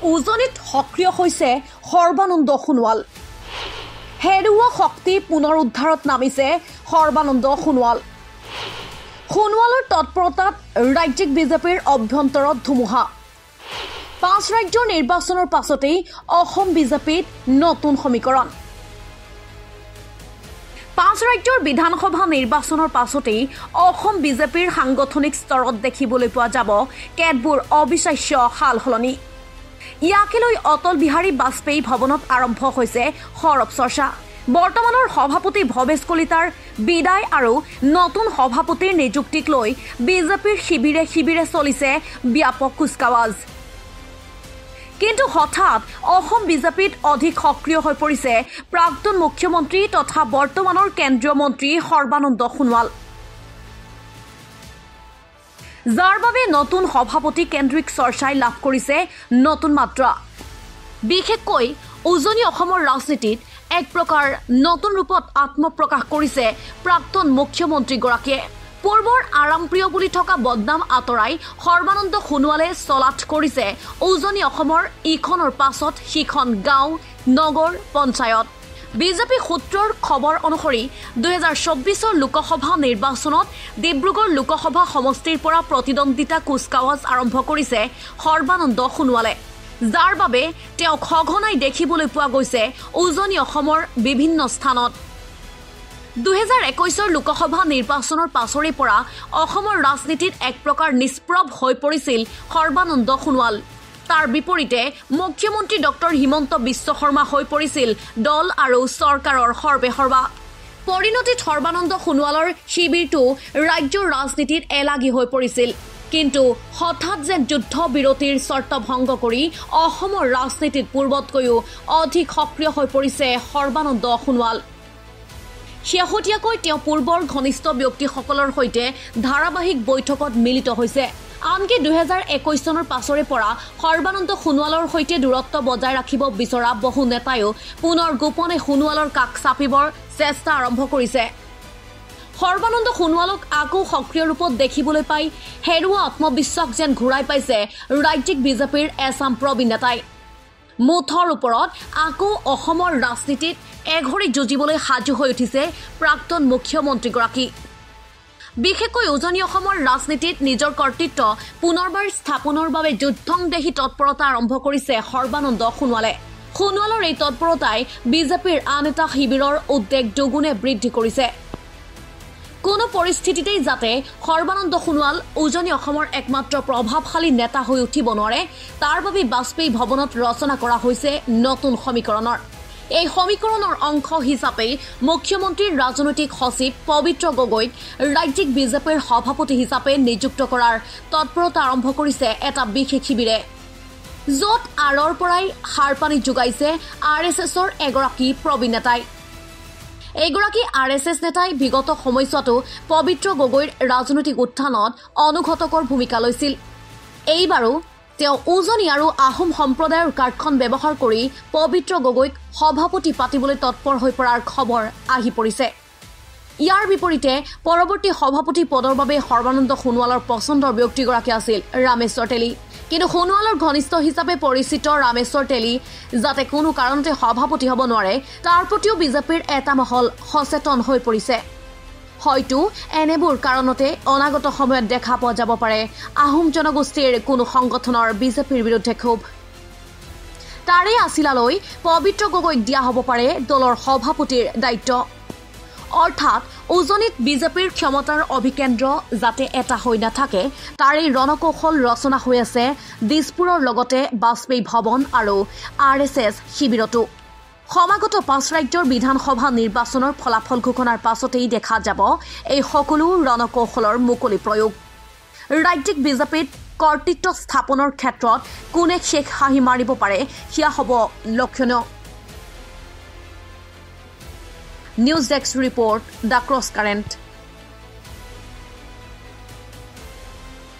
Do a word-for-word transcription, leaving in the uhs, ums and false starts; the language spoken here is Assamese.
উজনিত সক্ৰিয় হৈছে সৰ্বানন্দ সোণোৱাল। হেৰুৱা শক্তি পুনৰ উদ্ধাৰত নামিছে সৰ্বানন্দ সোণোৱাল। সোণোৱালৰ তৎপৰতাত ৰাজ্যিক বিজেপিৰ অভ্যন্তৰত ধুমুহা। পাঁচ ৰাজ্যৰ নিৰ্বাচনৰ পাছতেই অসম বিজেপিত নতুন সমীকৰণ। পাঁচ ৰাজ্যৰ বিধানসভা নিৰ্বাচনৰ পাছতেই অসম বিজেপিৰ সাংগঠনিক স্তৰত দেখিবলৈ পোৱা যাব কেতবোৰ অবিশ্বাস্য সাল সলনি। ইয়াকে লৈ অটল বিহাৰী বাজপেয়ী ভৱনত আৰম্ভ হৈছে সৰব চৰ্চা। বৰ্তমানৰ সভাপতি ভৱেশ কলিতাৰ বিদায় আৰু নতুন সভাপতিৰ নিযুক্তিক লৈ বিজেপিৰ শিবিৰে শিবিৰে চলিছে ব্যাপক কুচকাৱাজ। কিন্তু হঠাৎ অসম বিজেপিত অধিক সক্ৰিয় হৈ পৰিছে প্ৰাক্তন মুখ্যমন্ত্ৰী তথা বৰ্তমানৰ কেন্দ্ৰীয় মন্ত্ৰী সৰ্বানন্দ সোণোৱাল, যাৰ বাবে নতুন সভাপতি কেন্দ্ৰিক চৰ্চাই লাভ কৰিছে নতুন মাত্ৰা। বিশেষকৈ উজনি অসমৰ ৰাজনীতিত এক প্ৰকাৰ নতুন ৰূপত আত্মপ্ৰকাশ কৰিছে প্ৰাক্তন মুখ্যমন্ত্ৰীগৰাকীয়ে। পূৰ্বৰ আৰামপ্ৰিয় বুলি থকা বদনাম আঁতৰাই সৰ্বানন্দ সোণোৱালে চলাথ কৰিছে উজনি অসমৰ ইখনৰ পাছত সিখন গাঁও, নগৰ, পঞ্চায়ত। বিজেপি সূত্ৰৰ খবৰ অনুসৰি দুহেজাৰ চৌব্বিছৰ লোকসভা নিৰ্বাচনত ডিব্ৰুগড় লোকসভা সমষ্টিৰ পৰা প্ৰতিদ্বন্দ্বিতা কুচকাৱাজ আৰম্ভ কৰিছে সৰ্বানন্দ সোণোৱালে, যাৰ বাবে তেওঁক সঘনাই দেখিবলৈ পোৱা গৈছে উজনি অসমৰ বিভিন্ন স্থানত। দুহেজাৰ একৈছৰ লোকসভা নিৰ্বাচনৰ পাছৰে পৰা অসমৰ ৰাজনীতিত এক প্ৰকাৰ নিষ্প্ৰভ হৈ পৰিছিল সৰ্বানন্দ সোণোৱাল। তাৰ বিপৰীতে মুখ্যমন্ত্ৰী ডক্টৰ হিমন্ত বিশ্ব শৰ্মা হৈ পৰিছিল দল আৰু চৰকাৰৰ সৰ্বেসৰ্বা। পৰিণতিত সৰ্বানন্দ সোণোৱালৰ শিবিৰটো ৰাজ্যৰ ৰাজনীতিত এলাগী হৈ পৰিছিল। কিন্তু হঠাৎ যেন যুদ্ধ বিৰতিৰ চৰ্ত ভংগ কৰি অসমৰ ৰাজনীতিত পূৰ্বতকৈও অধিক সক্ৰিয় হৈ পৰিছে সৰ্বানন্দ সোণোৱাল। শেহতীয়াকৈ তেওঁ পূৰ্বৰ ঘনিষ্ঠ ব্যক্তিসকলৰ সৈতে ধাৰাবাহিক বৈঠকত মিলিত হৈছে। আনকি দুহেজাৰ একৈছ চনৰ পাছৰে পৰা সৰ্বানন্দ সোণোৱালৰ সৈতে দূৰত্ব বজাই ৰাখিব বিচৰা বহু নেতায়ো পুনৰ গোপনে সোণোৱালৰ কাষ চাপিবৰ চেষ্টা আৰম্ভ কৰিছে। সৰ্বানন্দ সোণোৱালক আকৌ সক্ৰিয় ৰূপত দেখিবলৈ পাই হেৰুৱা আত্মবিশ্বাস যেন ঘূৰাই পাইছে ৰাজ্যিক বিজেপিৰ এচাম প্ৰবীণ নেতাই। মুঠৰ ওপৰত আকৌ অসমৰ ৰাজনীতিত এঘৰি যুঁজিবলৈ সাজু হৈ উঠিছে প্ৰাক্তন মুখ্যমন্ত্ৰীগৰাকী। বিশেষকৈ উজনি অসমৰ ৰাজনীতিত নিজৰ কৰ্তৃত্ব পুনৰবাৰ স্থাপনৰ বাবে যুদ্ধংদেহী তৎপৰতা আৰম্ভ কৰিছে সৰ্বানন্দ সোণোৱালে। সোণোৱালৰ এই তৎপৰতাই বিজেপিৰ আন এটা শিবিৰৰ উদ্বেগ দুগুণে বৃদ্ধি কৰিছে। কোনো পৰিস্থিতিতেই যাতে সৰ্বানন্দ সোণোৱাল উজনি অসমৰ একমাত্ৰ প্ৰভাৱশালী নেতা হৈ উঠিব নোৱাৰে, তাৰ বাবে বাজপেয়ী ভৱনত ৰচনা কৰা হৈছে নতুন সমীকৰণৰ। এই সমীকৰণৰ অংশ হিচাপে মুখ্যমন্ত্ৰীৰ ৰাজনৈতিক সচিব পবিত্ৰ গগৈক ৰাজ্যিক বিজেপিৰ সভাপতি হিচাপে নিযুক্ত কৰাৰ তৎপৰতা আৰম্ভ কৰিছে এটা বিশেষ শিবিৰে, য'ত আঁৰৰ পৰাই সাৰ পানী যোগাইছে আৰ এছ এছৰ এগৰাকী প্ৰবীণ নেতাই। এইগৰাকী আৰ এছ এছ নেতাই বিগত সময়ছোৱাতো পবিত্ৰ গগৈৰ ৰাজনৈতিক উত্থানত অনুঘটকৰ ভূমিকা লৈছিল। এইবাৰো তেওঁ উজনি আৰু আহোম সম্প্ৰদায়ৰ কাৰ্ডখন ব্যৱহাৰ কৰি পবিত্ৰ গগৈক সভাপতি পাতিবলৈ তৎপৰ হৈ পৰাৰ খবৰ আহি পৰিছে। ইয়াৰ বিপৰীতে পৰৱৰ্তী সভাপতি পদৰ বাবে সৰ্বানন্দ সোণোৱালৰ পচন্দৰ ব্যক্তিগৰাকী আছিল ৰামেশ্বৰ তেলী। কিন্তু সোণোৱালৰ ঘনিষ্ঠ হিচাপে পৰিচিত ৰামেশ্বৰ তেলী যাতে কোনো কাৰণতে সভাপতি হ'ব নোৱাৰে, তাৰ প্ৰতিও বিজেপিৰ এটা মহল সচেতন হৈ পৰিছে। হয়তো এনেবোৰ কাৰণতে অনাগত সময়ত দেখা পোৱা যাব পাৰে আহোম জনগোষ্ঠীৰ কোনো সংগঠনৰ বিজেপিৰ বিৰুদ্ধে ক্ষোভ। তাৰে আছিলালৈ পবিত্ৰ গগৈক দিয়া হ'ব পাৰে দলৰ সভাপতিৰ দায়িত্ব। অৰ্থাৎ উজনিত বিজেপিৰ ক্ষমতাৰ অভিকেন্দ্ৰ যাতে এটা হৈ নাথাকে, তাৰে ৰণকৌশল ৰচনা হৈ আছে দিছপুৰৰ লগতে বাজপেয়ী ভৱন আৰু আৰ এছ এছ শিবিৰতো। সমাগত পাঁচ ৰাজ্যৰ বিধানসভা নিৰ্বাচনৰ ফলাফল ঘোষণাৰ পাছতেই দেখা যাব এই সকলো ৰণকৌশলৰ মুকলি প্ৰয়োগ। ৰাজ্যিক বিজেপিত কৰ্তৃত্ব স্থাপনৰ ক্ষেত্ৰত কোনে শেষ হাঁহি মাৰিব পাৰে সেয়া হ'ব লক্ষণীয়। News desk report, the cross current.